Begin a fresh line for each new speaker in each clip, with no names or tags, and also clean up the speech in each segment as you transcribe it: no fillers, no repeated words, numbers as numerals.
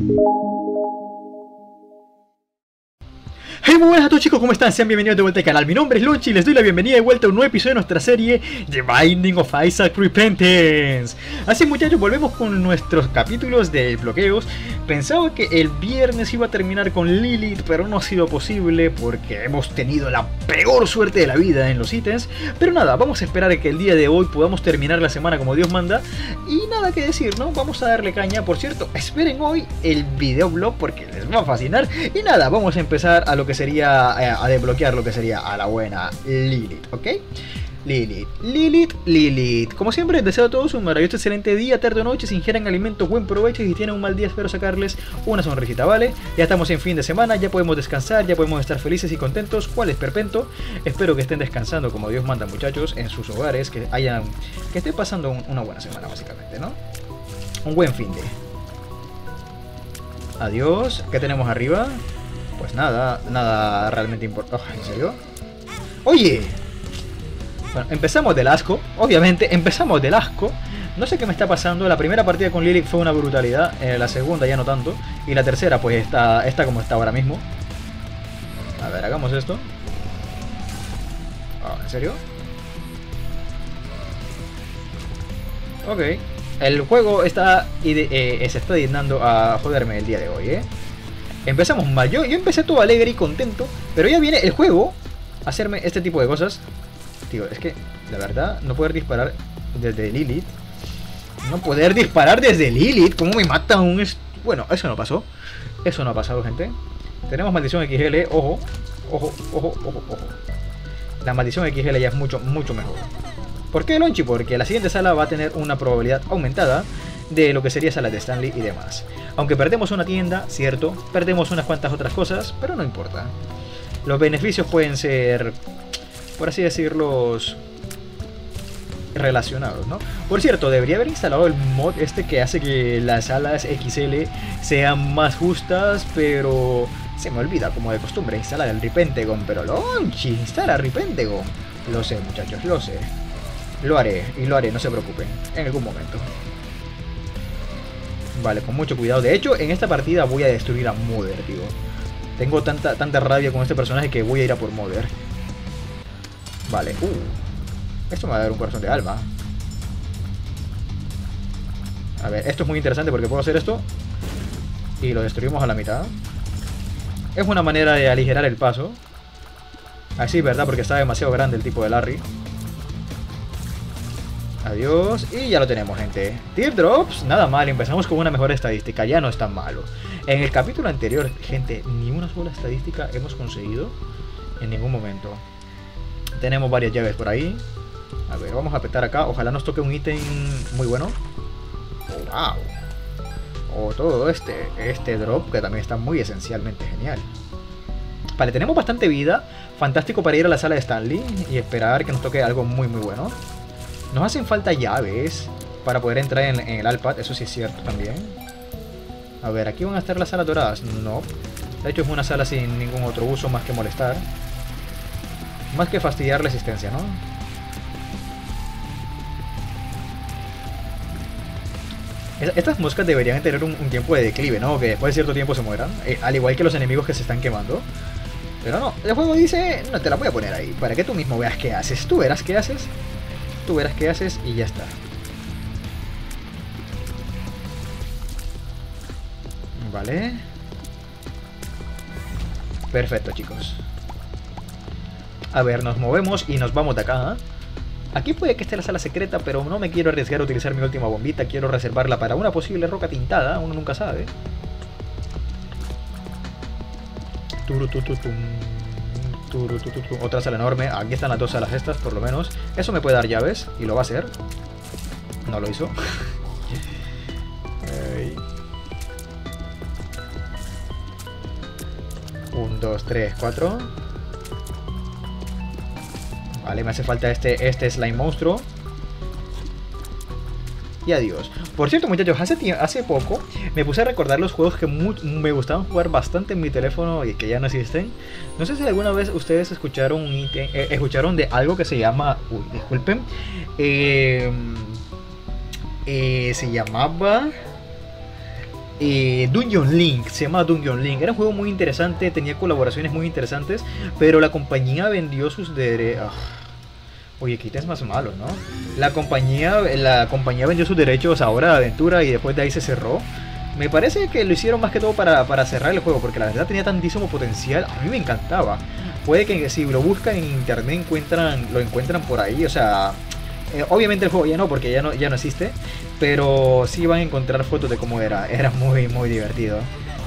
Hey, muy buenas a todos chicos, ¿cómo están? Sean bienvenidos de vuelta al canal. Mi nombre es Lonchi y les doy la bienvenida de vuelta a un nuevo episodio de nuestra serie The Binding of Isaac Repentance. Así muchachos, volvemos con nuestros capítulos de bloqueos. Pensaba que el viernes iba a terminar con Lilith, pero no ha sido posible porque hemos tenido la peor suerte de la vida en los ítems. Pero nada, vamos a esperar a que el día de hoy podamos terminar la semana como Dios manda. Y nada que decir, ¿no? Vamos a darle caña. Por cierto, esperen hoy el videoblog porque les va a fascinar. Y nada, vamos a empezar a lo que sería a desbloquear lo que sería a la buena Lilith, ¿ok? Lilith. Como siempre, les deseo a todos un maravilloso, excelente día, tarde o noche. Si ingieran alimentos, buen provecho. Y si tienen un mal día, espero sacarles una sonrisita, ¿vale? Ya estamos en fin de semana, ya podemos descansar, ya podemos estar felices y contentos. ¿Cuál es perpento? Espero que estén descansando como Dios manda, muchachos, en sus hogares, que estén pasando una buena semana, básicamente, ¿no? Un buen fin de. Adiós. ¿Qué tenemos arriba? Pues nada realmente importante. Oh, ¿en serio? ¡Oye! Bueno, empezamos del asco. Obviamente, empezamos del asco. No sé qué me está pasando. La primera partida con Lilith fue una brutalidad. La segunda ya no tanto. Y la tercera, pues está como está ahora mismo. A ver, hagamos esto. Oh, ¿en serio? Ok. El juego se está dignando a joderme el día de hoy, ¿eh? Empezamos mal, yo empecé todo alegre y contento, pero ya viene el juego a hacerme este tipo de cosas. Tío, es que, la verdad, no poder disparar desde Lilith. No poder disparar desde Lilith, ¿cómo me mata un... Bueno, eso no pasó. Eso no ha pasado, gente. Tenemos maldición XL, ojo. La maldición XL ya es mucho mejor. ¿Por qué, Lonchi? Porque la siguiente sala va a tener una probabilidad aumentada de lo que sería salas de Stanley y demás. Aunque perdemos una tienda, cierto, perdemos unas cuantas otras cosas, pero no importa. Los beneficios pueden ser, por así decirlo, relacionados, ¿no? Por cierto, debería haber instalado el mod este que hace que las salas XL sean más justas, pero se me olvida, como de costumbre, instalar el Repentagon. Pero Lonchi, instala Repentagon. Lo sé, muchachos, lo sé. Lo haré, no se preocupen, en algún momento. Vale, con mucho cuidado. De hecho, en esta partida voy a destruir a Mother, tío. Tengo tanta rabia con este personaje que voy a ir a por Mother. Vale, esto me va a dar un corazón de alma. A ver, esto es muy interesante porque puedo hacer esto y lo destruimos a la mitad. Es una manera de aligerar el paso. Así, ¿verdad? Porque está demasiado grande el tipo de Larry. Adiós, y ya lo tenemos, gente. Teardrops, nada mal, empezamos con una mejor estadística, ya no es tan malo. En el capítulo anterior, gente, ni una sola estadística hemos conseguido en ningún momento. Tenemos varias llaves por ahí. A ver, vamos a apretar acá, ojalá nos toque un ítem muy bueno. Oh, wow. O todo este drop, que también está muy esencialmente genial. Vale, tenemos bastante vida, fantástico para ir a la sala de Stanley y esperar que nos toque algo muy bueno. Nos hacen falta llaves para poder entrar en el Alpad, eso sí es cierto también. A ver, ¿aquí van a estar las salas doradas? No. De hecho es una sala sin ningún otro uso más que molestar. Más que fastidiar la existencia, ¿no? Estas moscas deberían tener un tiempo de declive, ¿no? Que después de cierto tiempo se mueran. Al igual que los enemigos que se están quemando. Pero no, el juego dice, no te la voy a poner ahí, para que tú mismo veas qué haces. Tú verás qué haces. Tú verás qué haces y ya está. Vale. Perfecto, chicos. A ver, nos movemos y nos vamos de acá. Aquí puede que esté la sala secreta, pero no me quiero arriesgar a utilizar mi última bombita. Quiero reservarla para una posible roca tintada. Uno nunca sabe. Otra sala enorme. Aquí están las dos salas estas, por lo menos. Eso me puede dar llaves, y lo va a hacer. No lo hizo. 1, 2, 3, 4. Vale, me hace falta este slime monstruo. Y adiós. Por cierto, muchachos, hace poco me puse a recordar los juegos que me gustaban jugar bastante en mi teléfono y que ya no existen. No sé si alguna vez ustedes escucharon escucharon de algo que se llama... Uy, disculpen. Se llamaba... Dungeon Link, se llama Dungeon Link. Era un juego muy interesante, tenía colaboraciones muy interesantes, pero la compañía vendió sus derechos. Oye, qué ítems más malos, ¿no? La compañía vendió sus derechos ahora de aventura y después de ahí se cerró. Me parece que lo hicieron más que todo para cerrar el juego, porque la verdad tenía tantísimo potencial. A mí me encantaba. Puede que si lo buscan en internet lo encuentran por ahí, o sea... obviamente el juego ya no, porque ya no existe. Pero sí van a encontrar fotos de cómo era. Era muy, muy divertido.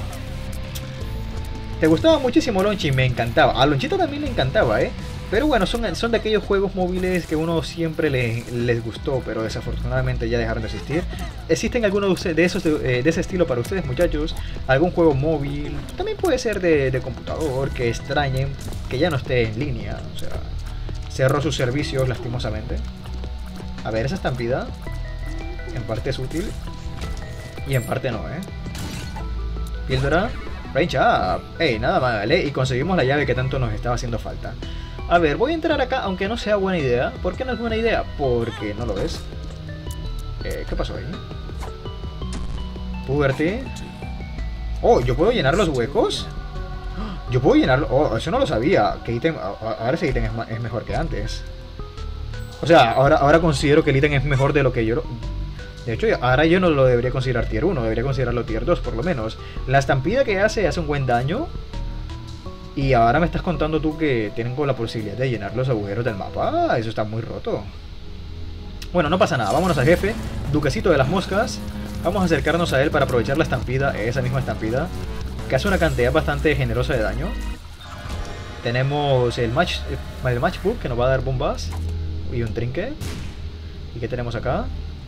¿Te gustaba muchísimo Lonchi? Me encantaba. A Lonchito también le encantaba, ¿eh? Pero bueno, son de aquellos juegos móviles que uno siempre les gustó, pero desafortunadamente ya dejaron de existir. ¿Existen algunos de esos de ese estilo para ustedes, muchachos? ¿Algún juego móvil? También puede ser de computador que extrañen que ya no esté en línea. O sea, cerró sus servicios lastimosamente. A ver, esa estampida en parte es útil y en parte no, ¿eh? Píldora, range up. Ey, nada mal, ¿eh? Y conseguimos la llave que tanto nos estaba haciendo falta. A ver, voy a entrar acá, aunque no sea buena idea. ¿Por qué no es buena idea? Porque no lo es. ¿Qué pasó ahí? Puberty. Oh, ¿yo puedo llenar los huecos? Yo puedo llenarlo. Oh, eso no lo sabía. ¿Qué ítem? Ahora ese ítem es mejor que antes. O sea, ahora considero que el ítem es mejor de lo que yo... De hecho, ahora yo no lo debería considerar tier 1, debería considerarlo tier 2 por lo menos. La estampida que hace un buen daño. Y ahora me estás contando tú que tienen la posibilidad de llenar los agujeros del mapa. Eso está muy roto. Bueno, no pasa nada, vámonos al jefe. Duquecito de las moscas. Vamos a acercarnos a él para aprovechar la estampida, esa misma estampida, que hace una cantidad bastante generosa de daño. Tenemos el matchbook que nos va a dar bombas. Y un trinket. ¿Y qué tenemos acá?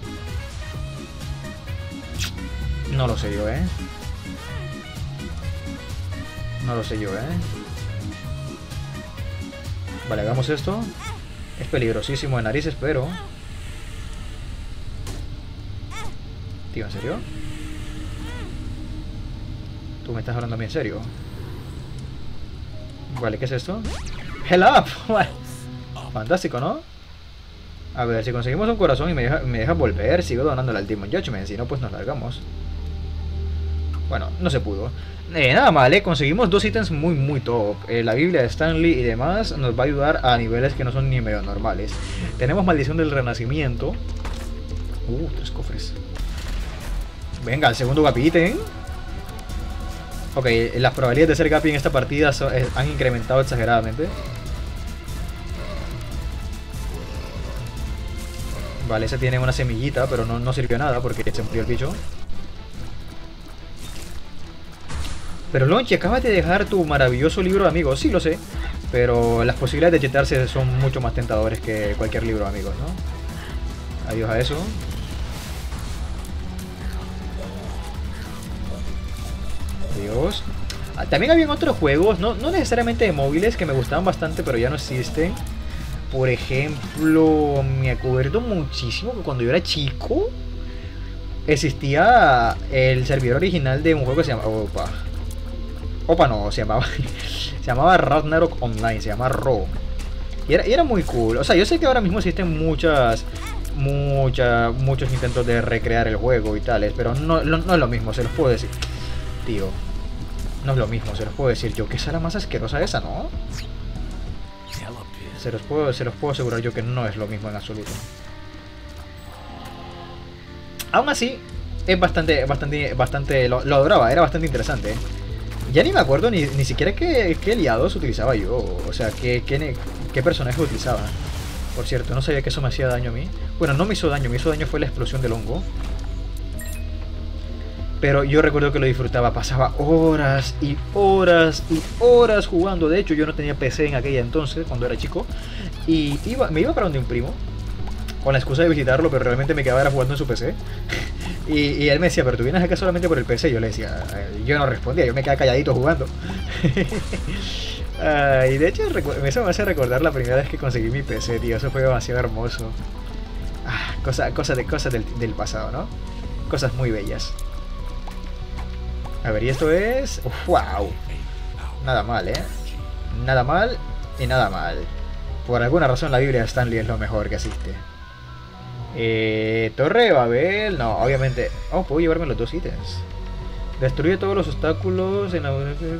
No lo sé yo, No lo sé yo, Vale, hagamos esto. Es peligrosísimo de narices, pero... Tío, ¿en serio? ¿Tú me estás hablando a mí en serio? Vale, ¿qué es esto? ¡Hell up! Fantástico, ¿no? A ver, si conseguimos un corazón y me deja volver, sigo donándole al Demon Judgment. Si no, pues nos largamos. Bueno, no se pudo. Nada mal, conseguimos dos ítems muy muy top. La Biblia de Stanley y demás nos va a ayudar a niveles que no son ni medio normales. Tenemos Maldición del Renacimiento. 3 cofres. Venga, el segundo Gapi ítem. Ok, las probabilidades de ser Gapi en esta partida han incrementado exageradamente. Vale, ese tiene una semillita, pero no sirvió nada porque se murió el bicho. Pero Lonchi, acabas de dejar tu maravilloso libro de amigos. Sí, lo sé. Pero las posibilidades de chetarse son mucho más tentadores que cualquier libro de amigos, ¿no? Adiós a eso. Adiós. También habían otros juegos, no necesariamente de móviles, que me gustaban bastante, pero ya no existen. Por ejemplo, me acuerdo muchísimo que cuando yo era chico existía el servidor original de un juego que se llama... Opa no, se llamaba Ragnarok Online, se llama Ro. Y era muy cool. O sea, yo sé que ahora mismo existen muchos intentos de recrear el juego y tales, pero no es lo mismo, se los puedo decir. Tío, no es lo mismo, se los puedo decir yo. ¿Qué sala más asquerosa esa, no? Se los puedo asegurar yo que no es lo mismo en absoluto. Aún así, es bastante lo adoraba, era bastante interesante. Ya ni me acuerdo ni siquiera qué aliados utilizaba yo. O sea, qué personaje utilizaba. Por cierto, no sabía que eso me hacía daño a mí. Bueno, no me hizo daño fue la explosión del hongo. Pero yo recuerdo que lo disfrutaba, pasaba horas y horas y horas jugando. De hecho, yo no tenía PC en aquella entonces, cuando era chico. Y me iba para donde un primo, con la excusa de visitarlo, pero realmente me quedaba jugando en su PC. Y él me decía, pero tú vienes acá solamente por el PC. Yo le decía, yo no respondía, yo me quedaba calladito jugando. Y de hecho, eso me hace recordar la primera vez que conseguí mi PC, tío. Eso fue demasiado hermoso. Cosas del pasado, ¿no? Cosas muy bellas. A ver, y esto es... ¡Wow! Nada mal, Nada mal y nada mal. Por alguna razón la Biblia de Stanley es lo mejor que existe. Torre de Babel... No, obviamente... Oh, puedo llevarme los dos ítems. Destruye todos los obstáculos en la...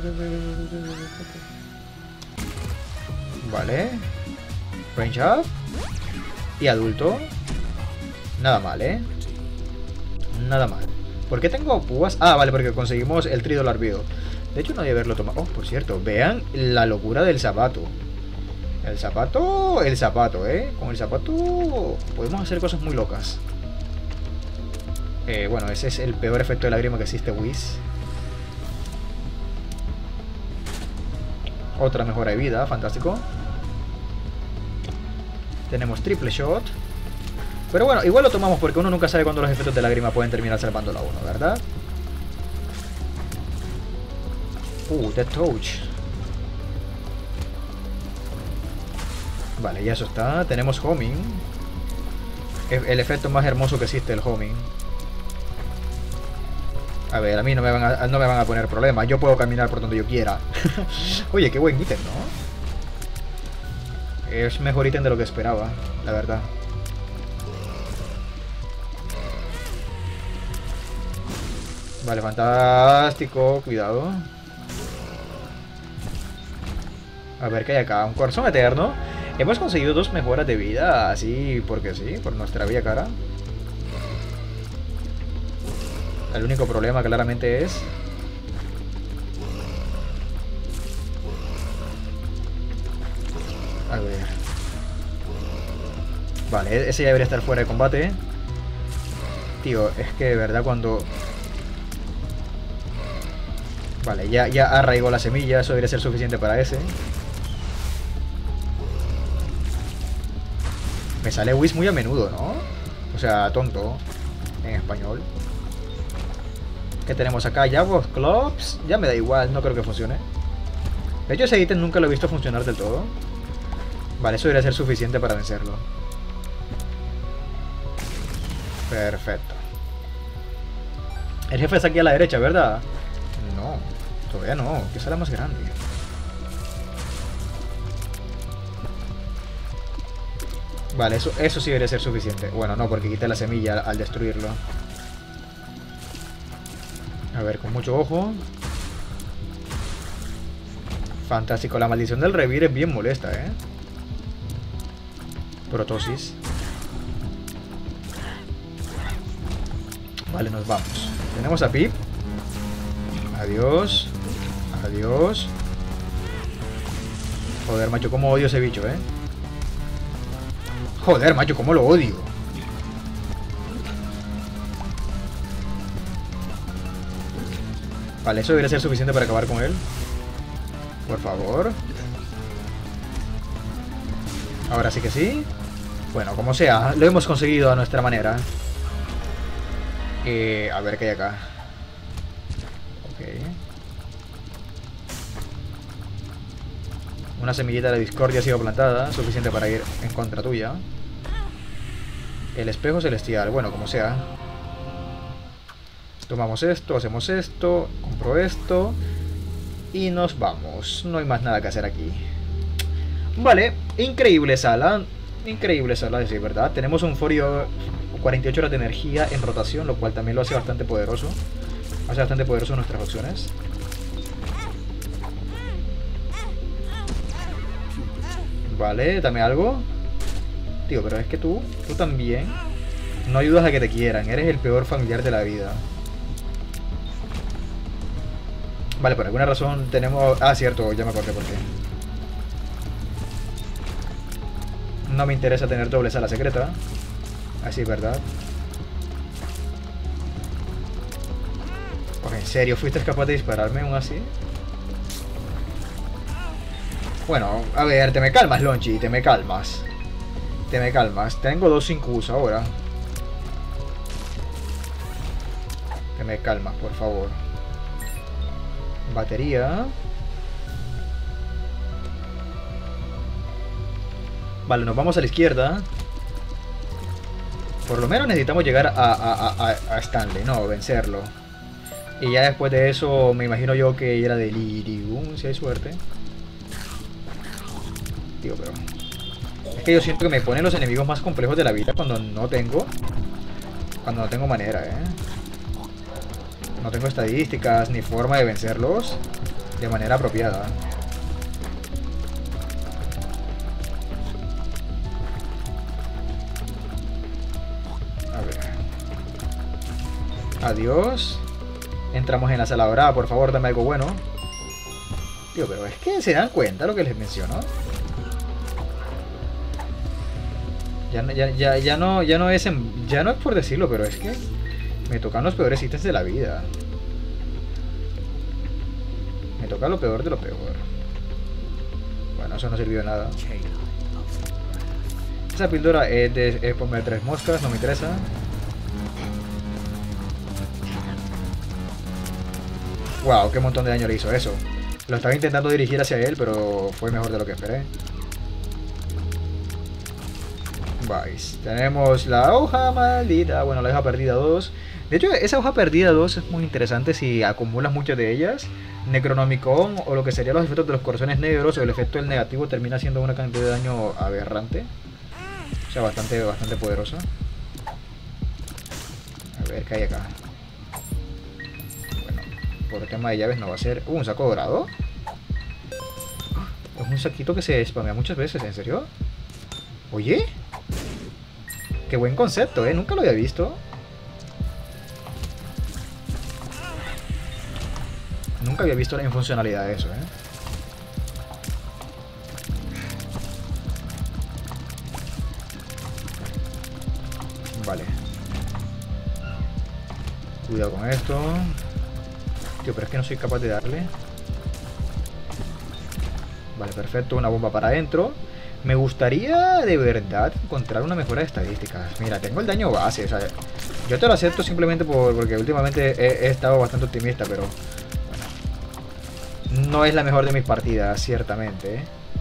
Vale. Range up. Y adulto. Nada mal, ¿eh? Nada mal. ¿Por qué tengo púas? Ah, vale, porque conseguimos el Tridol Arbido. De hecho, no debe haberlo tomado. Oh, por cierto, vean la locura del zapato. El zapato, ¿eh? Con el zapato podemos hacer cosas muy locas. Bueno, ese es el peor efecto de lágrima que existe, Whis. Otra mejora de vida, fantástico. Tenemos triple shot. Pero bueno, igual lo tomamos porque uno nunca sabe cuándo los efectos de lágrima pueden terminar salvándola a uno, ¿verdad? Death Touch. Vale, ya eso está. Tenemos homing. El efecto más hermoso que existe, el homing. A ver, a mí no me van a poner problemas. Yo puedo caminar por donde yo quiera. Oye, qué buen ítem, ¿no? Es mejor ítem de lo que esperaba, la verdad. Vale, fantástico. Cuidado. A ver qué hay acá. Un corazón eterno. Hemos conseguido 2 mejoras de vida. Así porque sí, por nuestra vía cara. El único problema claramente es... A ver... Vale, ese ya debería estar fuera de combate. Tío, es que de verdad cuando... Vale, ya arraigó la semilla. Eso debería ser suficiente para ese. Me sale Whis muy a menudo, ¿no? O sea, tonto. En español. ¿Qué tenemos acá? Javos Clubs. Ya me da igual, no creo que funcione. De hecho, ese ítem nunca lo he visto funcionar del todo. Vale, eso debería ser suficiente para vencerlo. Perfecto. El jefe está aquí a la derecha, ¿verdad? No, todavía no. Que sala más grande. Vale, eso sí debería ser suficiente. Bueno, no, porque quité la semilla al destruirlo. A ver, con mucho ojo. Fantástico, la maldición del revir es bien molesta, ¿eh? Protosis. Vale, nos vamos. Tenemos a Pip. Adiós. Adiós. Joder, macho, cómo odio ese bicho, ¿eh? Joder, macho, cómo lo odio. Vale, eso debería ser suficiente para acabar con él. Por favor. Ahora sí que sí. Bueno, como sea, lo hemos conseguido a nuestra manera. A ver qué hay acá. Ok. Una semillita de discordia ha sido plantada, suficiente para ir en contra tuya. El espejo celestial, bueno, como sea. Tomamos esto, hacemos esto, compro esto y nos vamos. No hay más nada que hacer aquí. Vale, increíble sala, decir verdad. Tenemos un Forio 48 horas de energía en rotación, lo cual también lo hace bastante poderoso. Hace bastante poderoso nuestras opciones. Vale, dame algo. Tío, pero es que tú también no ayudas a que te quieran. Eres el peor familiar de la vida. Vale, por alguna razón tenemos... Ah, cierto, ya me acordé por qué. No me interesa tener doble sala secreta. Así, ¿verdad? Pues, ¿en serio fuiste capaz de dispararme aún así? Bueno, a ver, te me calmas, Lonchi, te me calmas. Te me calmas. Tengo 2 5Us ahora. Te me calmas, por favor. Batería. Vale, nos vamos a la izquierda. Por lo menos necesitamos llegar a Stanley, no, vencerlo. Y ya después de eso me imagino yo que era Delirium, si hay suerte. Tío, pero... Es que yo siento que me ponen los enemigos más complejos de la vida cuando no tengo... Cuando no tengo manera, No tengo estadísticas ni forma de vencerlos de manera apropiada. A ver. Adiós. Entramos en la sala dorada, por favor, dame algo bueno. Tío, pero es que se dan cuenta lo que les menciono. Ya no es ya no es por decirlo, pero es que me tocan los peores ítems de la vida. Me toca lo peor de lo peor. Bueno, eso no sirvió de nada. Esa píldora es de poner 3 moscas, no me interesa. Wow, qué montón de daño le hizo eso. Lo estaba intentando dirigir hacia él, pero fue mejor de lo que esperé. Vais. Tenemos la hoja maldita. Bueno, la hoja perdida 2. De hecho, esa hoja perdida 2 es muy interesante si acumulas muchas de ellas. Necronomicon o lo que serían los efectos de los corazones negros o el efecto del negativo termina siendo una cantidad de daño aberrante. O sea, bastante poderosa. A ver, ¿qué hay acá? Bueno, por el tema de llaves no va a ser... un saco dorado. Es un saquito que se spamea muchas veces, ¿en serio? Oye, qué buen concepto, nunca lo había visto. Nunca había visto la infuncionalidad de eso, Vale. Cuidado con esto. Tío, pero es que no soy capaz de darle. Vale, perfecto, una bomba para adentro. Me gustaría de verdad encontrar una mejora de estadísticas. Mira, tengo el daño base, o sea, yo te lo acepto simplemente porque últimamente he estado bastante optimista, pero bueno, no es la mejor de mis partidas, ciertamente.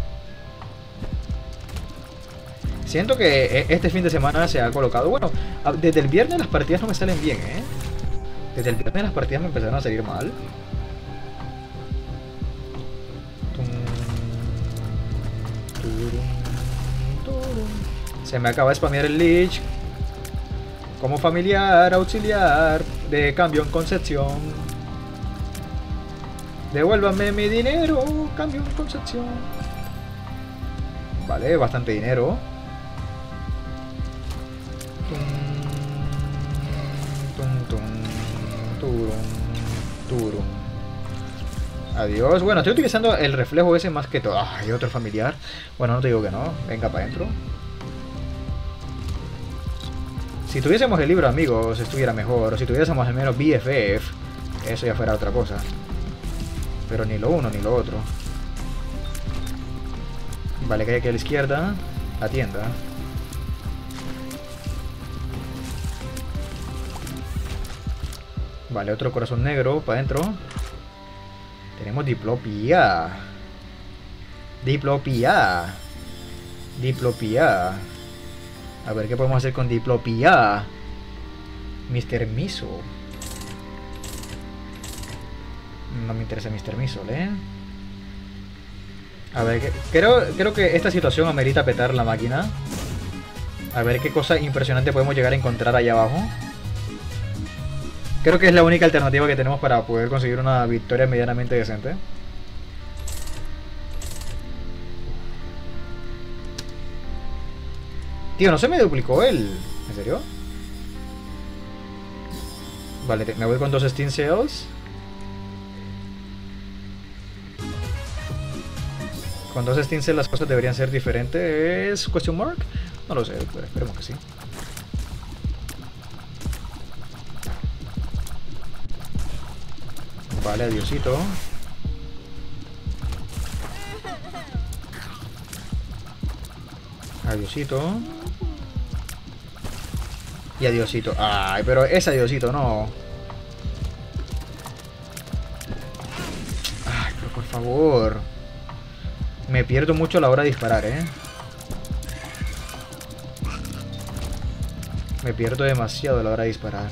Siento que este fin de semana se ha colocado... Bueno, desde el viernes las partidas no me salen bien, Desde el viernes las partidas me empezaron a salir mal. Se me acaba de spamear el Lich. Como familiar, auxiliar, de cambio en Concepción. Devuélvame mi dinero, cambio en Concepción. Vale, bastante dinero. Adiós. Bueno, estoy utilizando el reflejo ese más que todo. Hay otro familiar. Bueno, no te digo que no. Venga para adentro. Si tuviésemos el libro, amigos, estuviera mejor. O si tuviésemos al menos BFF, eso ya fuera otra cosa. Pero ni lo uno ni lo otro. Vale, que hay aquí a la izquierda. La tienda. Vale, otro corazón negro para adentro. Tenemos diplopía. Diplopía. Diplopía. A ver qué podemos hacer con diplopía. Mr. Miso. No me interesa Mr. Miso, A ver, creo que esta situación amerita petar la máquina. A ver qué cosa impresionante podemos llegar a encontrar allá abajo. Creo que es la única alternativa que tenemos para poder conseguir una victoria medianamente decente. Tío, no se me duplicó el... ¿En serio? Vale, me voy con 2 Steam Cells. Con 2 Steam Cells las cosas deberían ser diferentes. ¿Question mark? No lo sé, pero esperemos que sí. Vale, adiosito. Adiosito. Y adiosito. Ay, pero es adiosito, no. Ay, pero por favor. Me pierdo mucho a la hora de disparar, Me pierdo demasiado a la hora de disparar.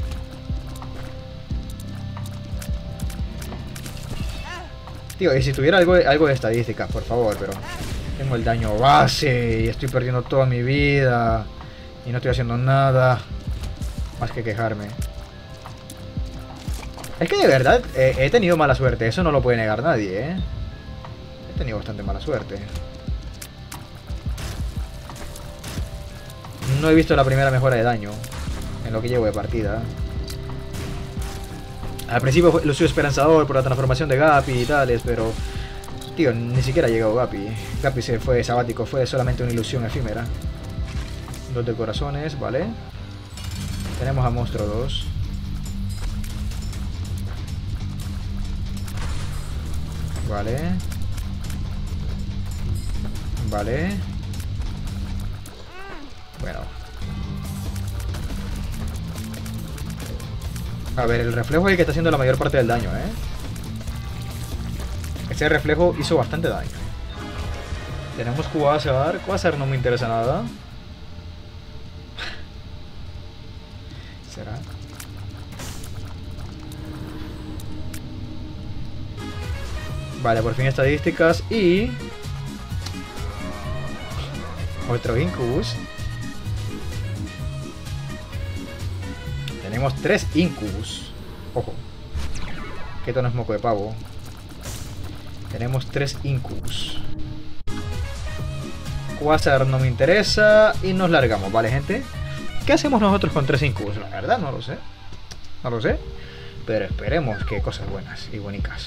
Tío, y si tuviera algo de estadística, por favor, pero... Tengo el daño base y estoy perdiendo toda mi vida. Y no estoy haciendo nada más que quejarme. Es que de verdad he tenido mala suerte, eso no lo puede negar nadie, ¿eh? He tenido bastante mala suerte. No he visto la primera mejora de daño en lo que llevo de partida. Al principio lo soy esperanzador por la transformación de Guppy y tales, pero... Tío, ni siquiera ha llegado Guppy. Guppy se fue sabático, fue solamente una ilusión efímera. 2 de corazones, vale. Tenemos a Monstruo 2. Vale. Vale. Bueno. A ver, el reflejo es el que está haciendo la mayor parte del daño, ¿eh? Ese reflejo hizo bastante daño. Tenemos Quasar. Quasar no me interesa nada. ¿Será? Vale, por fin estadísticas y... otro Incubus. Tenemos 3 Incubus. Ojo. Que esto no es moco de pavo. Tenemos 3 Incubus. Quasar no me interesa. Y nos largamos, ¿vale, gente? ¿Qué hacemos nosotros con 3 Incubus? La verdad, no lo sé. No lo sé. Pero esperemos que cosas buenas y bonitas.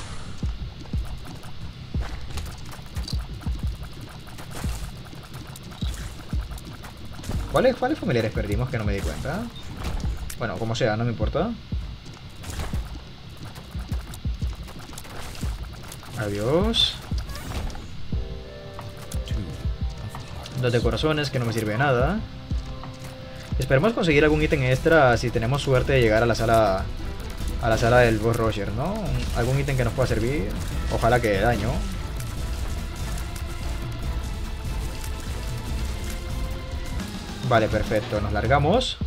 ¿Cuáles familiares perdimos que no me di cuenta? Bueno, como sea, no me importa. Adiós. 2 de corazones que no me sirve de nada. Esperemos conseguir algún ítem extra si tenemos suerte de llegar a la sala del boss Roger, ¿no? Algún ítem que nos pueda servir. Ojalá que dé daño. Vale, perfecto, nos largamos.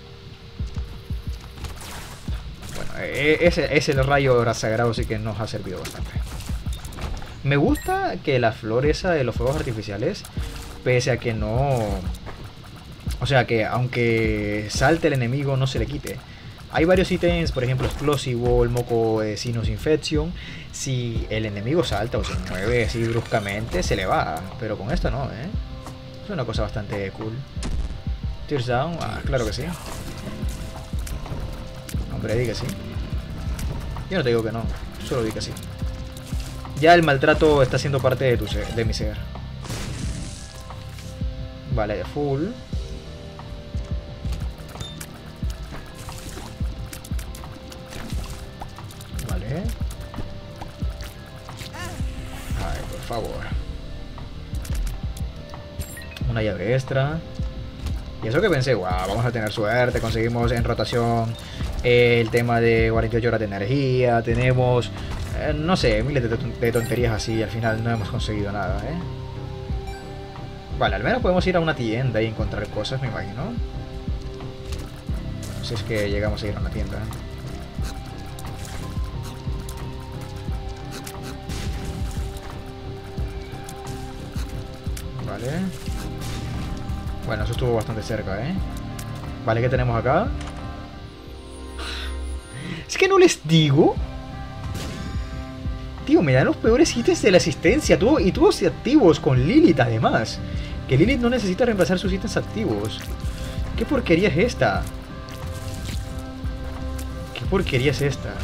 Bueno, ese rayo sagrado sí que nos ha servido bastante. Me gusta que la flor esa de los fuegos artificiales, pese a que no... O sea, que aunque salte el enemigo no se le quite. Hay varios ítems, por ejemplo, explosivo, el moco de Sinus Infection. Si el enemigo salta o se mueve así bruscamente, se le va. Pero con esto no, ¿eh? Es una cosa bastante cool. Tears Down, ah, claro que sí. Hombre, di que sí. Yo no te digo que no, solo di que sí. Ya el maltrato está siendo parte de, de mi ser. Vale, full. Vale. Ay, por favor. Una llave extra. Y eso que pensé, wow, vamos a tener suerte, conseguimos en rotación el tema de 48 horas de energía, tenemos, no sé, miles de tonterías así y al final no hemos conseguido nada, ¿eh? Vale, al menos podemos ir a una tienda y encontrar cosas, me imagino. Si es que llegamos a ir a una tienda. Vale. Bueno, eso estuvo bastante cerca, ¿eh? Vale, ¿qué tenemos acá? Es que no les digo. Tío, me dan los peores ítems de la asistencia. Y todos activos con Lilith, además. Que Lilith no necesita reemplazar sus ítems activos. ¿Qué porquería es esta? ¿Qué porquería es esta?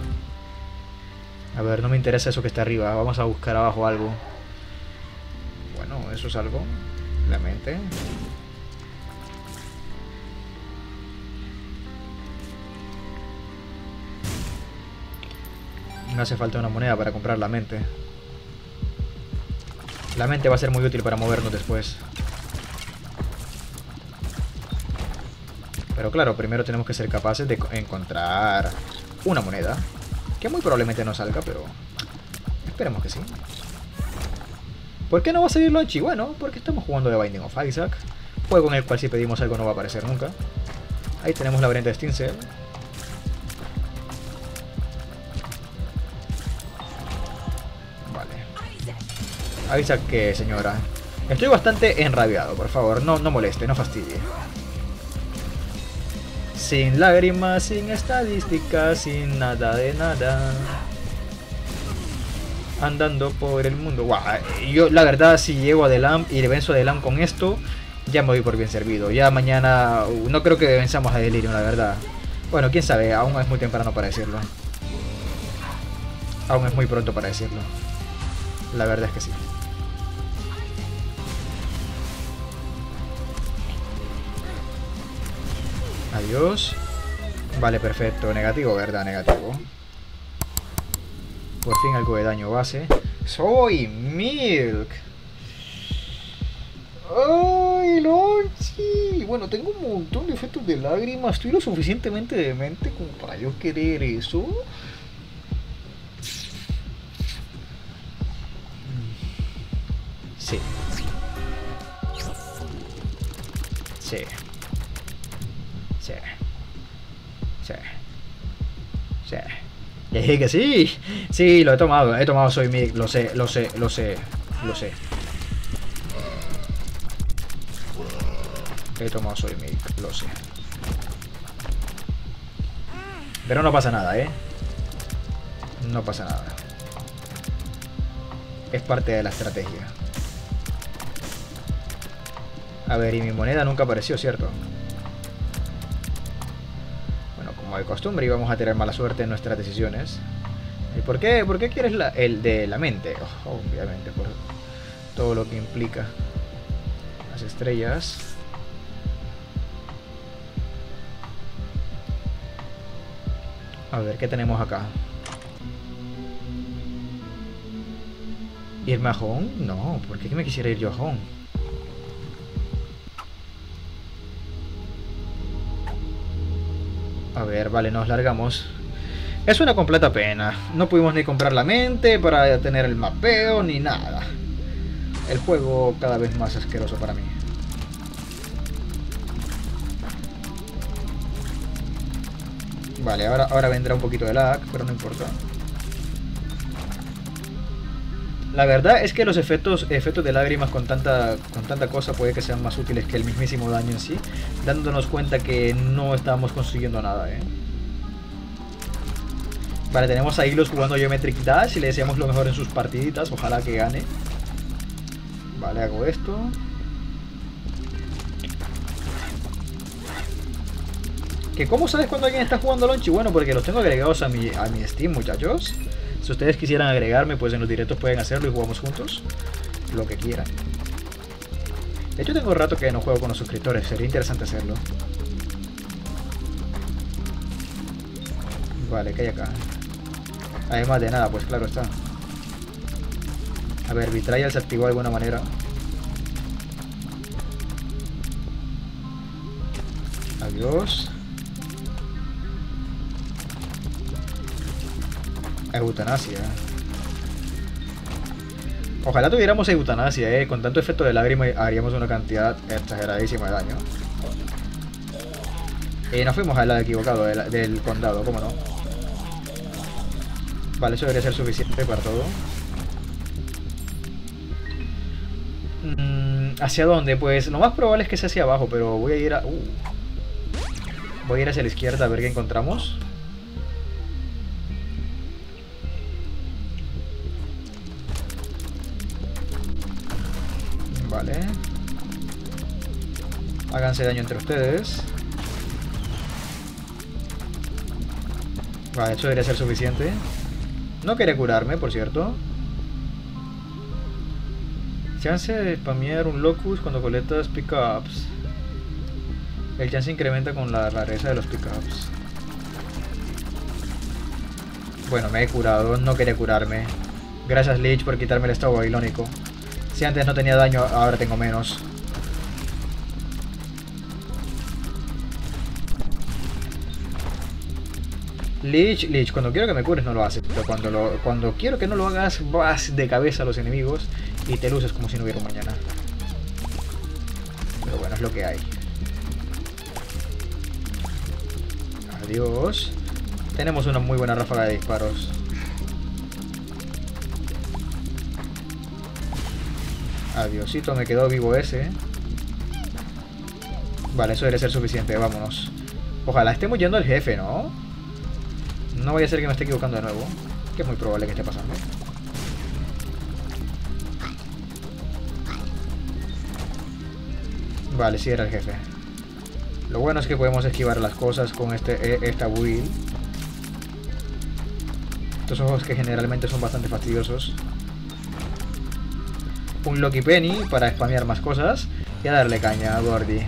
A ver, no me interesa eso que está arriba. Vamos a buscar abajo algo. Bueno, eso es algo. La mente. No hace falta una moneda para comprar la mente. La mente va a ser muy útil para movernos después. Pero claro, primero tenemos que ser capaces de encontrar una moneda. Que muy probablemente no salga, pero esperemos que sí. ¿Por qué no va a salir Lonchi? Bueno, porque estamos jugando de Binding of Isaac. Juego en el cual si pedimos algo no va a aparecer nunca. Ahí tenemos la variante de Stinsel. Vale. Isaac, ¿qué, señora? Estoy bastante enrabiado, por favor. No moleste, no fastidie. Sin lágrimas, sin estadísticas, sin nada de nada. Andando por el mundo. Wow, yo la verdad si llego a Delam y le venzo a Delam con esto, ya me voy por bien servido. Ya mañana no creo que venzamos a Delirium, la verdad. Bueno, quién sabe, aún es muy temprano para decirlo. Aún es muy pronto para decirlo. La verdad es que sí. Adiós. Vale, perfecto. Negativo, ¿verdad? Negativo. Por fin algo de daño base. ¡Soy Milk! ¡Ay, Lonchi! Bueno, tengo un montón de efectos de lágrimas. Estoy lo suficientemente demente como para yo querer eso. Sí. Sí. Sí. Sí. Sí. Le dije que sí. Sí, lo he tomado Soy Milk. Lo sé, lo sé, lo sé. Lo sé. He tomado Soy Milk, lo sé. Pero no pasa nada, ¿eh? No pasa nada. Es parte de la estrategia. A ver, y mi moneda nunca apareció, ¿cierto? Bueno, como de costumbre íbamos a tener mala suerte en nuestras decisiones. ¿Y por qué quieres el de la mente? Oh, obviamente, por todo lo que implica. Las estrellas. A ver, ¿qué tenemos acá? ¿Irme a Home? No, ¿por qué me quisiera ir yo a Home? A ver, vale, nos largamos. Es una completa pena. No pudimos ni comprar la mente para tener el mapeo ni nada. El juego cada vez más asqueroso para mí. Vale, ahora vendrá un poquito de lag, pero no importa. La verdad es que los efectos de lágrimas con tanta cosa puede que sean más útiles que el mismísimo daño en sí, dándonos cuenta que no estábamos consiguiendo nada, Vale, tenemos a Ilos jugando Geometric Dash y le deseamos lo mejor en sus partiditas, ojalá que gane. Vale, hago esto. ¿Cómo sabes cuando alguien está jugando Lonchi? Bueno, porque los tengo agregados a mi Steam, muchachos. Si ustedes quisieran agregarme, pues en los directos pueden hacerlo y jugamos juntos. Lo que quieran. De hecho, tengo rato que no juego con los suscriptores. Sería interesante hacerlo. Vale, ¿qué hay acá? Además de nada, pues claro está. A ver, Betrayal se activó de alguna manera. Adiós. Eutanasia. Ojalá tuviéramos eutanasia, con tanto efecto de lágrima haríamos una cantidad exageradísima de daño. Y nos fuimos al lado equivocado del condado, ¿cómo no? Vale, eso debería ser suficiente para todo. ¿Hacia dónde? Pues lo más probable es que sea hacia abajo, pero voy a ir a... voy a ir hacia la izquierda a ver qué encontramos. Vale. Háganse daño entre ustedes. Vale, eso debería ser suficiente. No quería curarme, por cierto. Chance de spamear un locus cuando colectas pickups. El chance incrementa con la rareza de los pickups. Bueno, me he curado, no quería curarme. Gracias Lich por quitarme el estado babilónico. Si antes no tenía daño, ahora tengo menos. Lich, cuando quiero que me cures no lo haces. Pero cuando quiero que no lo hagas, vas de cabeza a los enemigos y te luces como si no hubiera un mañana. Pero bueno, es lo que hay. Adiós. Tenemos una muy buena ráfaga de disparos. Adiosito, me quedó vivo ese. Vale, eso debe ser suficiente, vámonos. Ojalá estemos yendo al jefe, ¿no? No vaya a ser que me esté equivocando de nuevo. Que es muy probable que esté pasando. Vale, sí era el jefe. Lo bueno es que podemos esquivar las cosas con esta build. Estos ojos que generalmente son bastante fastidiosos. Un Lucky Penny para spamear más cosas. Y a darle caña a Gordy.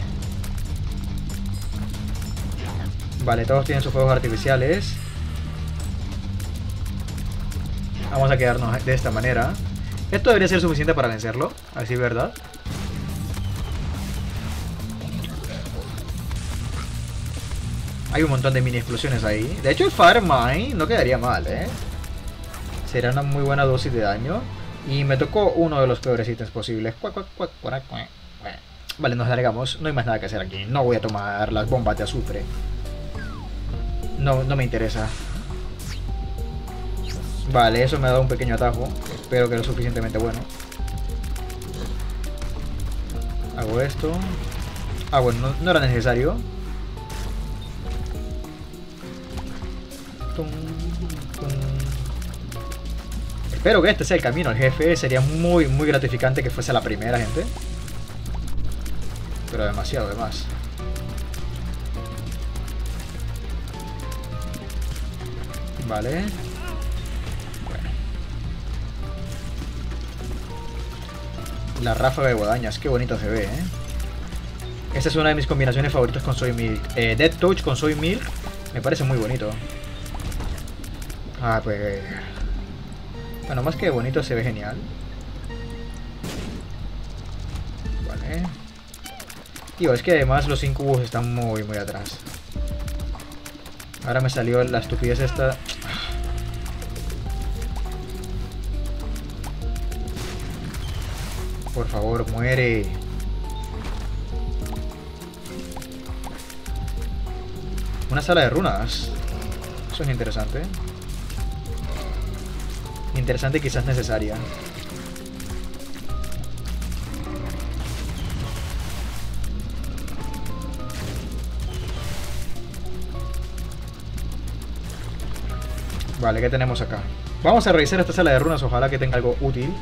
Vale, todos tienen sus fuegos artificiales. Vamos a quedarnos de esta manera. Esto debería ser suficiente para vencerlo. Así, ¿verdad? Hay un montón de mini explosiones ahí. De hecho el Fire Mine no quedaría mal, ¿eh? Será una muy buena dosis de daño. Y me tocó uno de los peores ítems posibles. Vale, nos largamos. No hay más nada que hacer aquí. No voy a tomar las bombas de azufre. No me interesa. Vale, eso me ha dado un pequeño atajo. Espero que lo suficientemente bueno. Hago esto. Ah, bueno, no era necesario. Espero que este sea el camino al jefe. Sería muy gratificante que fuese la primera, gente. Pero demasiado, además. Vale. Bueno. La ráfaga de guadañas. Qué bonito se ve, ¿eh? Esta es una de mis combinaciones favoritas con Soy Milk. Dead Touch con Soy Milk. Me parece muy bonito. Ah, pues... Bueno, más que bonito, se ve genial. Vale. Tío, es que además los incubos están muy atrás. Ahora me salió la estupidez esta. Por favor, muere. Una sala de runas. Eso es interesante. Interesante y quizás necesaria. Vale, ¿qué tenemos acá? Vamos a revisar esta sala de runas, ojalá que tenga algo útil.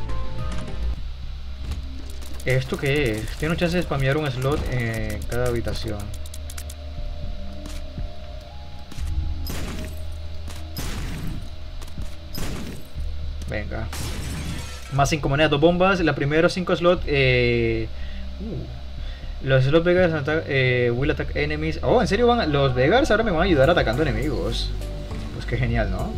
¿Esto qué es? Tiene un chance de spamear un slot en cada habitación. Venga. Más 5 monedas, 2 bombas. La primera 5 slots. Los slot Vegars will attack enemies. Oh, ¿en serio van? Los Vegars ahora me van a ayudar atacando enemigos. Pues qué genial, ¿no?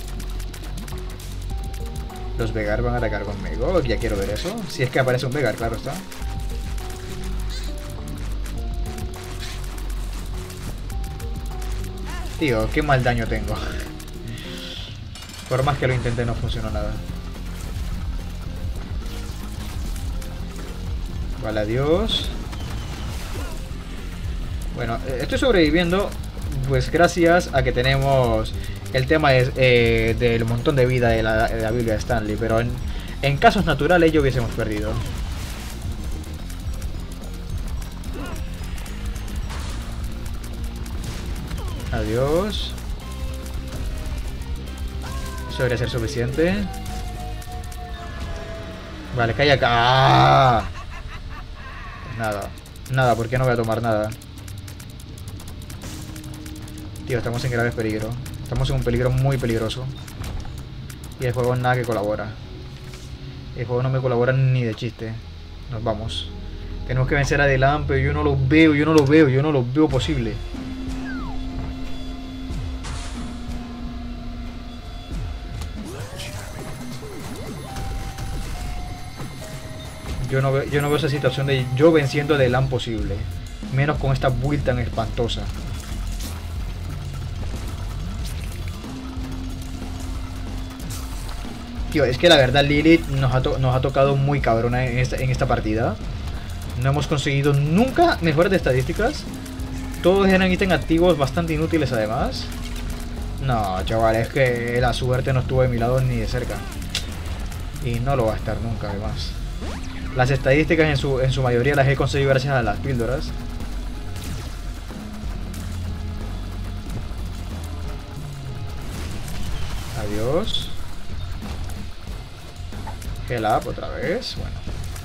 Los Vegars van a atacar conmigo. Ya quiero ver eso. Si es que aparece un Vegar, claro está. Tío, qué mal daño tengo. Por más que lo intenté no funcionó nada. Vale, adiós. Bueno, estoy sobreviviendo pues gracias a que tenemos el tema del montón de vida de la Biblia de Stanley. Pero en casos naturales yo hubiésemos perdido. Adiós. Eso debería ser suficiente. Vale, cae acá. ¡Ah! Pues nada. Nada, ¿por qué no voy a tomar nada? Tío, estamos en grave peligro. Estamos en un peligro muy peligroso. Y el juego nada que colabora. El juego no me colabora ni de chiste. Nos vamos. Tenemos que vencer a Delam, pero yo no lo veo, yo no lo veo posible. Yo no veo esa situación de yo venciendo a Delam posible. Menos con esta build tan espantosa. Tío, es que la verdad Lilith nos ha tocado muy cabrona en esta partida. No hemos conseguido nunca mejoras de estadísticas. Todos eran ítems activos bastante inútiles además. No, chaval, es que la suerte no estuvo de mi lado ni de cerca. Y no lo va a estar nunca además. Las estadísticas en su mayoría las he conseguido gracias a las píldoras. Adiós. Heal up otra vez. Bueno.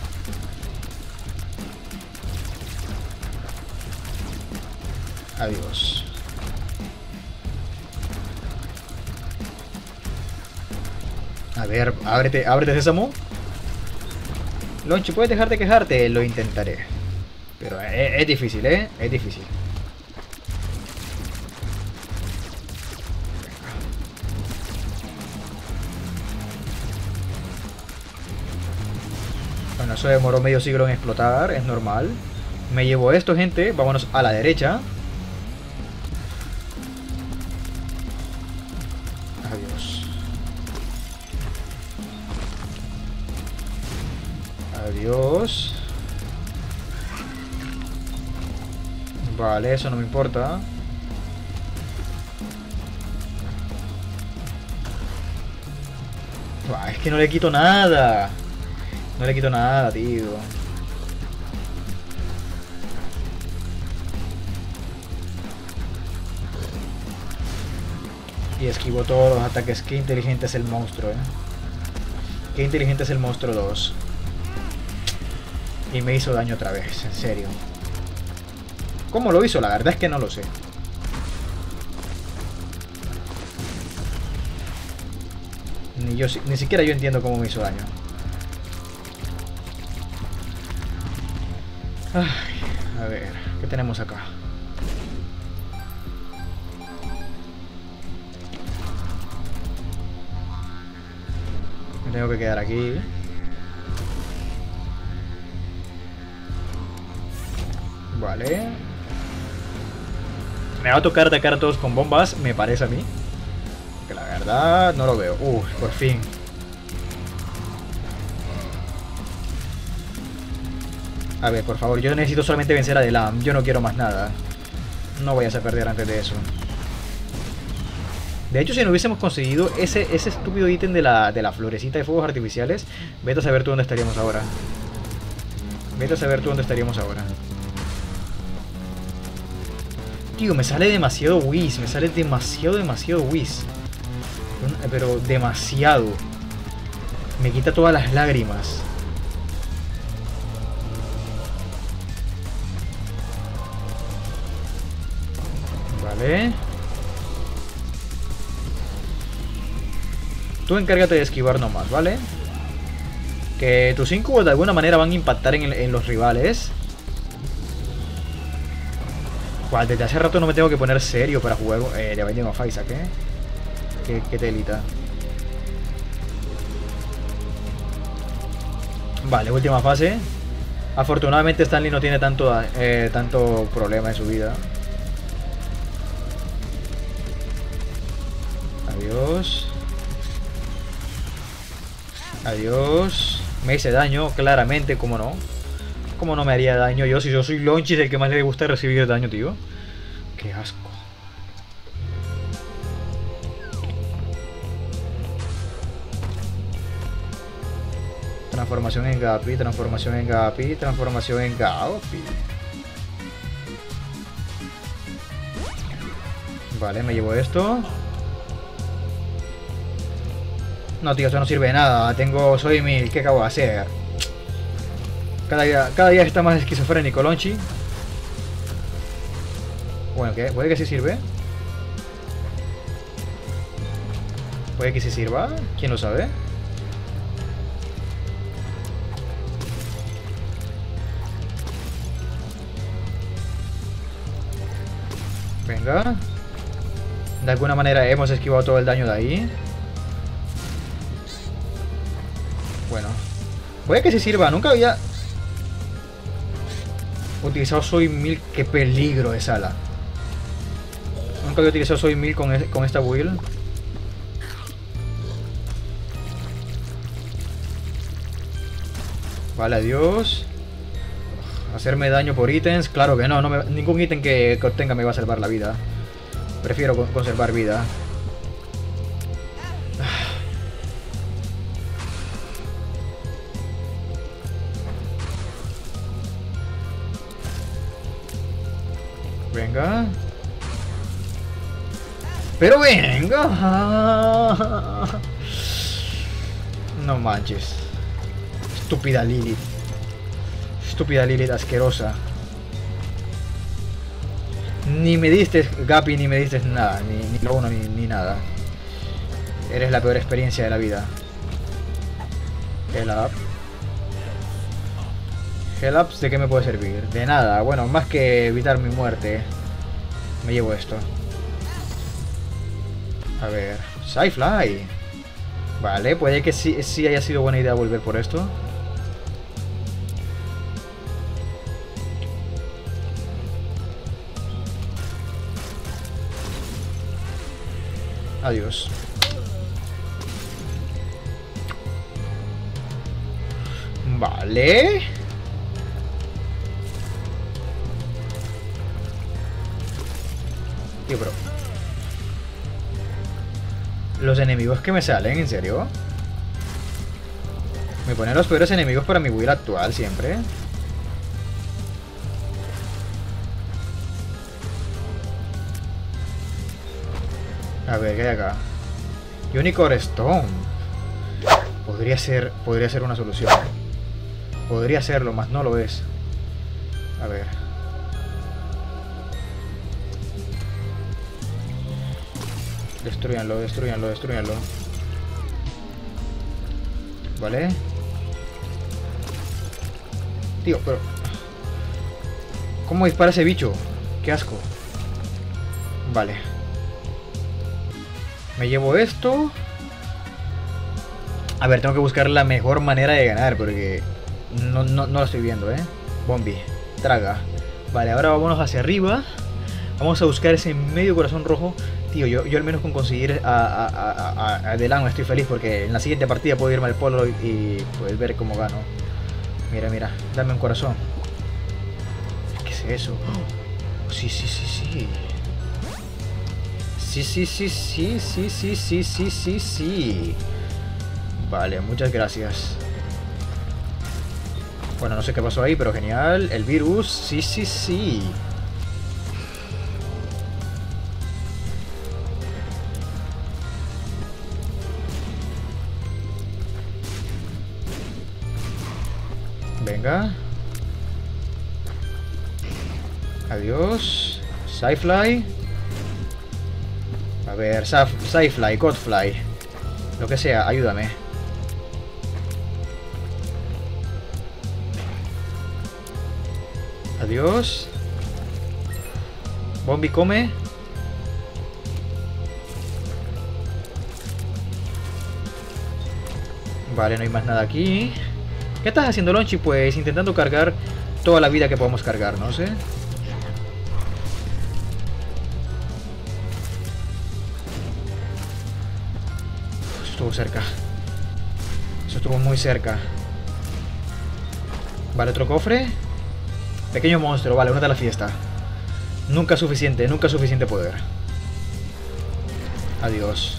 Adiós. A ver, ábrete, ábrete, Sésamo. Lonchi, ¿puedes dejar de quejarte? Lo intentaré. Pero es difícil, ¿eh? Es difícil. Bueno, eso demoró medio siglo en explotar, es normal. Me llevo esto, gente. Vámonos a la derecha. Adiós. Adiós. Vale, eso no me importa. Buah, es que no le quito nada. No le quito nada, tío. Y esquivo todos los ataques. Qué inteligente es el monstruo, Qué inteligente es el monstruo 2. Y me hizo daño otra vez, en serio. ¿Cómo lo hizo? La verdad es que no lo sé. Ni siquiera yo entiendo cómo me hizo daño. Ay, a ver, ¿qué tenemos acá? Me tengo que quedar aquí. Vale. Me va a tocar atacar a todos con bombas, me parece a mí. Que la verdad no lo veo. Por fin. A ver, por favor, yo necesito solamente vencer a Delam. Yo no quiero más nada. No vayas a perder antes de eso. De hecho, si no hubiésemos conseguido ese estúpido ítem de la florecita de fuegos artificiales, vete a saber tú dónde estaríamos ahora. Vete a saber tú dónde estaríamos ahora. Tío, me sale demasiado Whis. Me sale demasiado Whis. Pero demasiado. Me quita todas las lágrimas. Vale. Tú encárgate de esquivar nomás, ¿vale? Que tus incubos de alguna manera van a impactar en los rivales. Buah, desde hace rato no me tengo que poner serio para jugar de Binding of Isaac, ¿eh? Qué telita. Vale, última fase. Afortunadamente Stanley no tiene tanto problema en su vida. Adiós. Adiós. Me hice daño, claramente, ¿cómo no? ¿Cómo no me haría daño yo si yo soy Lonchis, el que más le gusta recibir daño, tío? Qué asco. Transformación en Gapi, transformación en Gapi, transformación en Gapi. Vale, me llevo esto. No, tío, eso no sirve de nada. Soy mil, ¿qué acabo de hacer? Cada día está más esquizofrénico, Lonchi. Bueno, ¿qué? ¿Puede que sí sirve? ¿Puede que sí sirva? ¿Quién lo sabe? Venga. De alguna manera hemos esquivado todo el daño de ahí. Bueno. Puede que sí sirva. Nunca había utilizado Soy Mil. Qué peligro es ala. Nunca había utilizado Soy Mil con esta build. Vale, adiós. Hacerme daño por ítems. Claro que no, ningún ítem que obtenga me va a salvar la vida. Prefiero conservar vida. Venga. Pero venga. No manches. Estúpida Lilith. Estúpida Lilith asquerosa. Ni me diste, Gapi, ni me diste nada. Ni lo uno ni nada. Eres la peor experiencia de la vida. Help. Help, ¿de qué me puede servir? De nada. Bueno, más que evitar mi muerte. Me llevo esto. A ver. Sci-Fly. Vale, puede que sí haya sido buena idea volver por esto. Adiós. Vale. Tío, pero... Los enemigos que me salen, ¿en serio? Me ponen los peores enemigos para mi build actual siempre. A ver, ¿qué hay acá? Unicorn Stone. Podría ser una solución. Podría serlo, más no lo es. A ver. Destruyanlo, destruyanlo, destruyanlo. Vale. Tío, pero... ¿Cómo dispara ese bicho? Qué asco. Vale. Me llevo esto. A ver, tengo que buscar la mejor manera de ganar porque no lo estoy viendo, Bombi, traga. Vale, ahora vámonos hacia arriba. Vamos a buscar ese medio corazón rojo. Tío, yo al menos con conseguir a Delan estoy feliz porque en la siguiente partida puedo irme al polo y pues ver cómo gano. Mira, mira, dame un corazón. ¿Qué es eso? Oh, sí, sí, sí, sí. Sí, sí, sí, sí, sí, sí, sí, sí, sí, sí. Vale, muchas gracias. Bueno, no sé qué pasó ahí, pero genial. El virus, sí, sí, sí. Venga. Adiós. Sci-Fly. A ver, Sci-Fly, Godfly. Lo que sea, ayúdame. Adiós. Bombi, come. Vale, no hay más nada aquí. ¿Qué estás haciendo, Lonchi? Pues intentando cargar toda la vida que podamos cargar, no sé. Eso estuvo cerca. Eso estuvo muy cerca. Vale, otro cofre. Pequeño monstruo, vale, únete a la fiesta. Nunca suficiente poder. Adiós.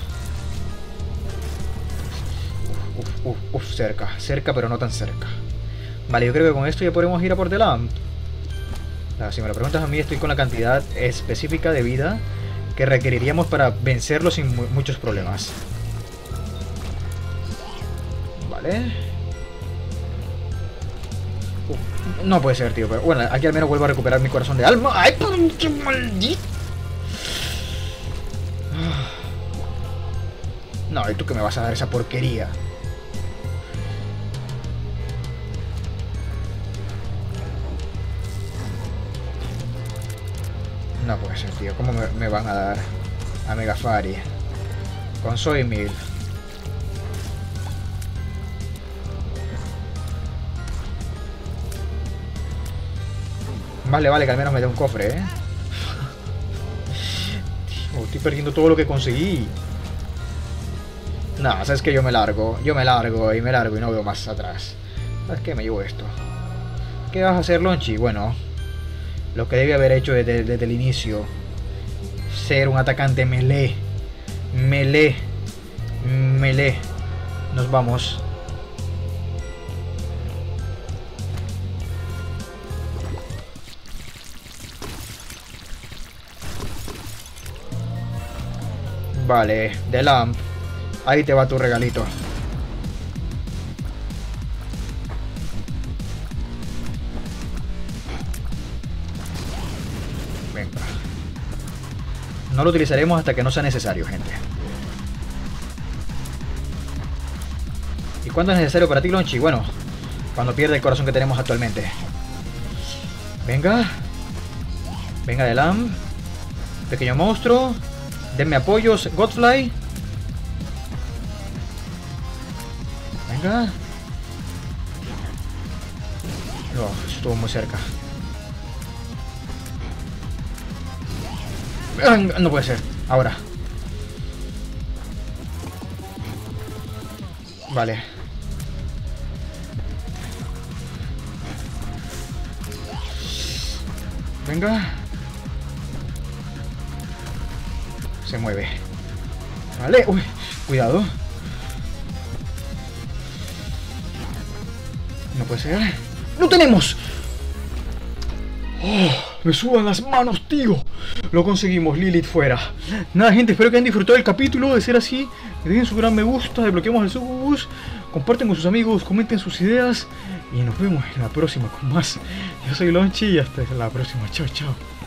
Cerca. Cerca, pero no tan cerca. Vale, yo creo que con esto ya podemos ir a por Delan. Si me lo preguntas a mí, estoy con la cantidad específica de vida que requeriríamos para vencerlo sin muchos problemas. Vale. No puede ser, tío, pero bueno, aquí al menos vuelvo a recuperar mi corazón de alma. ¡Ay, qué maldito! No, ¿y tú qué me vas a dar esa porquería? No puede ser, tío. ¿Cómo me van a dar a Megafari? Con Soy Mil. Vale, vale, que al menos me dé un cofre, Tío, estoy perdiendo todo lo que conseguí. No, sabes que yo me largo y no veo más atrás. ¿Sabes qué? Me llevo esto. ¿Qué vas a hacer, Lonchi? Bueno, lo que debí haber hecho desde el inicio. Ser un atacante melee. Melee. Melee. Nos vamos. Vale, The Lamp. Ahí te va tu regalito. Venga. No lo utilizaremos hasta que no sea necesario, gente. ¿Y cuándo es necesario para ti, Lonchi? Bueno, cuando pierde el corazón que tenemos actualmente. Venga. Venga, The Lamp. Pequeño monstruo. Denme apoyos, Godfly. Venga. No, estuvo muy cerca. No puede ser. Ahora. Vale. Venga. Se mueve. Vale. Uy, cuidado. No puede ser. ¡Lo tenemos! ¡Oh! Me suban las manos, tío. Lo conseguimos, Lilith fuera. Nada, gente, espero que hayan disfrutado del capítulo. De ser así, dejen su gran me gusta, desbloqueemos el Succubus, comparten con sus amigos, comenten sus ideas y nos vemos en la próxima con más. Yo soy Lonchi y hasta la próxima. Chao, chao.